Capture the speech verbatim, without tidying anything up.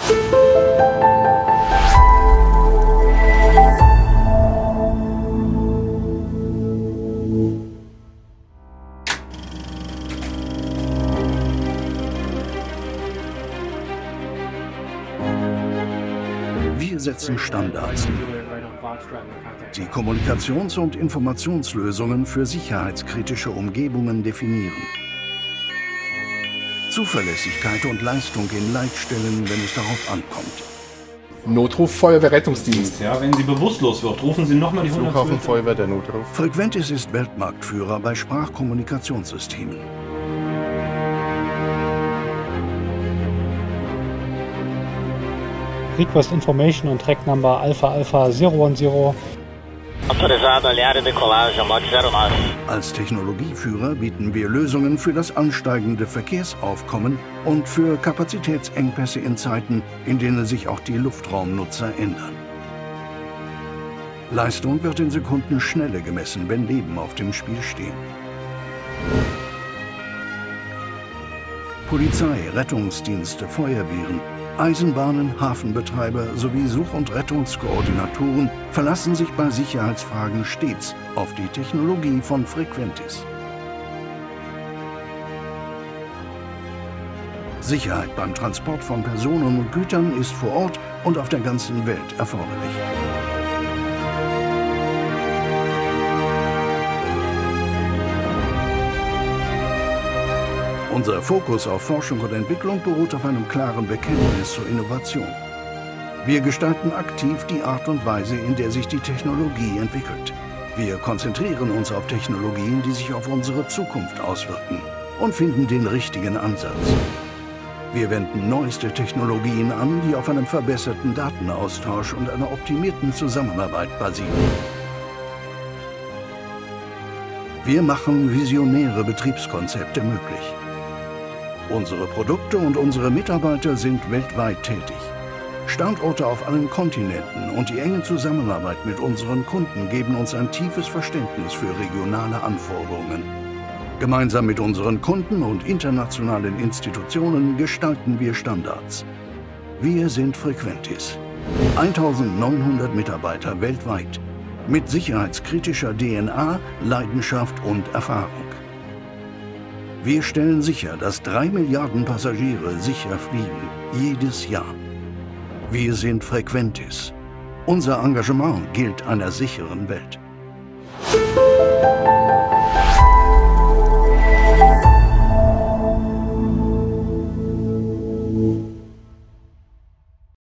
Wir setzen Standards, die Kommunikations- und Informationslösungen für sicherheitskritische Umgebungen definieren. Zuverlässigkeit und Leistung in Leitstellen, wenn es darauf ankommt. Notruf Feuerwehr Rettungsdienst. Ja, wenn sie bewusstlos wird, rufen Sie nochmal die Flughafen hundertzwölf. Feuerwehr, der Notruf. Frequentis ist Weltmarktführer bei Sprachkommunikationssystemen. Request Information und Track Number Alpha Alpha null zehn. Autorizado Aliada Decolagem, Log zero nove. Als Technologieführer bieten wir Lösungen für das ansteigende Verkehrsaufkommen und für Kapazitätsengpässe in Zeiten, in denen sich auch die Luftraumnutzer ändern. Leistung wird in Sekundenschnelle gemessen, wenn Leben auf dem Spiel stehen. Polizei, Rettungsdienste, Feuerwehren, Eisenbahnen, Hafenbetreiber sowie Such- und Rettungskoordinatoren verlassen sich bei Sicherheitsfragen stets auf die Technologie von Frequentis. Sicherheit beim Transport von Personen und Gütern ist vor Ort und auf der ganzen Welt erforderlich. Unser Fokus auf Forschung und Entwicklung beruht auf einem klaren Bekenntnis zur Innovation. Wir gestalten aktiv die Art und Weise, in der sich die Technologie entwickelt. Wir konzentrieren uns auf Technologien, die sich auf unsere Zukunft auswirken und finden den richtigen Ansatz. Wir wenden neueste Technologien an, die auf einem verbesserten Datenaustausch und einer optimierten Zusammenarbeit basieren. Wir machen visionäre Betriebskonzepte möglich. Unsere Produkte und unsere Mitarbeiter sind weltweit tätig. Standorte auf allen Kontinenten und die enge Zusammenarbeit mit unseren Kunden geben uns ein tiefes Verständnis für regionale Anforderungen. Gemeinsam mit unseren Kunden und internationalen Institutionen gestalten wir Standards. Wir sind Frequentis. eintausendneunhundert Mitarbeiter weltweit. Mit sicherheitskritischer D N A, Leidenschaft und Erfahrung. Wir stellen sicher, dass drei Milliarden Passagiere sicher fliegen, jedes Jahr. Wir sind Frequentis. Unser Engagement gilt einer sicheren Welt.